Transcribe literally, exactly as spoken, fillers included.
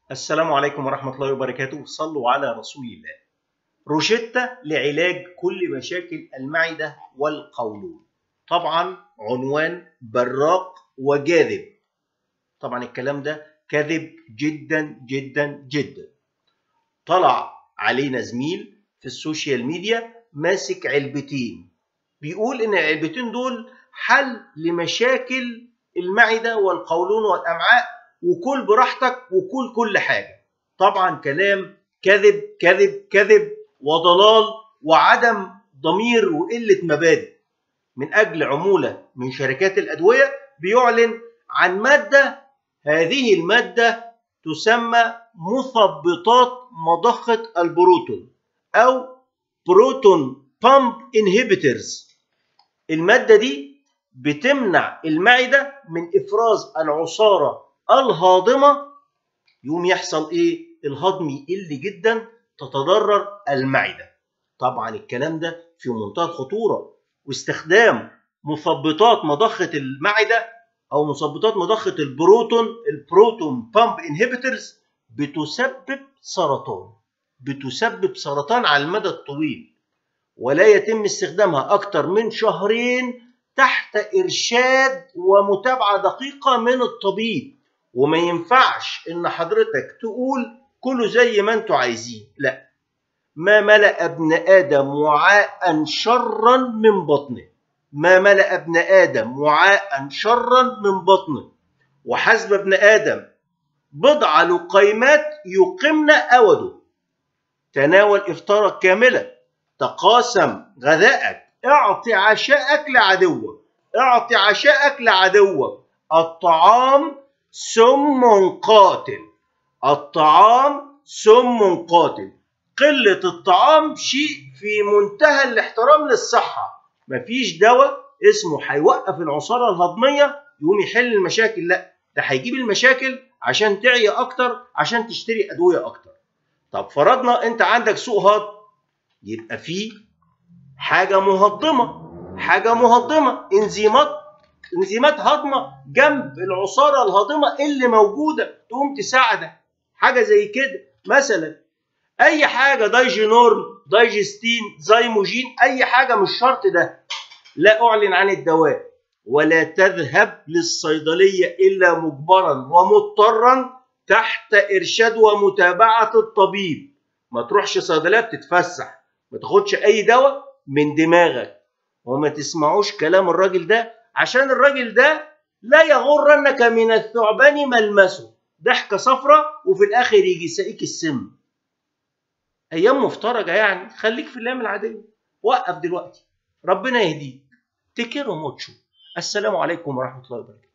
السلام عليكم ورحمة الله وبركاته. صلوا على رسول الله. روشتة لعلاج كل مشاكل المعدة والقولون. طبعا عنوان براق وجاذب. طبعا الكلام ده كذب جدا جدا جدا. طلع علينا زميل في السوشيال ميديا ماسك علبتين، بيقول ان العلبتين دول حل لمشاكل المعدة والقولون والأمعاء، وكل براحتك وكل كل حاجة. طبعا كلام كذب كذب كذب وضلال وعدم ضمير وقلة مبادئ. من أجل عمولة من شركات الأدوية بيعلن عن مادة، هذه المادة تسمى مثبطات مضخة البروتون أو بروتون بامب انهبيتورز. المادة دي بتمنع المعدة من إفراز العصارة الهاضمة. يوم يحصل إيه؟ الهضم يقل جدا، تتضرر المعدة. طبعا الكلام ده في منتهى الخطورة، واستخدام مثبطات مضخة المعدة أو مثبطات مضخة البروتون البروتون بامب انهبيتورز بتسبب سرطان، بتسبب سرطان على المدى الطويل، ولا يتم استخدامها أكتر من شهرين تحت إرشاد ومتابعة دقيقة من الطبيب. وما ينفعش إن حضرتك تقول كله زي ما أنتوا عايزين، لا. ما ملأ ابن آدم وعاء شرا من بطنه، ما ملأ ابن آدم وعاء شرا من بطنه، وحسب ابن آدم بضع لقيمات يقمن أوده. تناول إفطارك كاملا، تقاسم غذائك، اعطي عشاءك لعدوك، اعطي عشاءك لعدوك. الطعام سم قاتل، الطعام سم قاتل. قلة الطعام شيء في منتهى الاحترام للصحة. مفيش دواء اسمه هيوقف العصارة الهضمية يقوم يحل المشاكل، لا، ده هيجيب المشاكل عشان تعي أكتر، عشان تشتري أدوية أكتر. طب فرضنا أنت عندك سوء هضم، يبقى فيه حاجة مهضمة، حاجة مهضمة، انزيمات انزيمات هضمة جنب العصارة الهاضمة اللي موجودة تقوم تساعدك. حاجة زي كده مثلا أي حاجة دايجينورم، دايجستين، زيموجين، أي حاجة مش شرط ده. لا أعلن عن الدواء، ولا تذهب للصيدلية إلا مجبرا ومضطرا تحت إرشاد ومتابعة الطبيب. ما تروحش صيدليات تتفسح، ما تاخدش أي دواء من دماغك، وما تسمعوش كلام الراجل ده، عشان الراجل ده لا يغرنك من الثعبان ملمسه. ضحكة صفرة وفي الآخر يجي يسقيك السم. أيام مفترجة يعني، خليك في الأيام العادية. وقف دلوقتي، ربنا يهديك. تكيرو موتشو. السلام عليكم ورحمة الله وبركاته.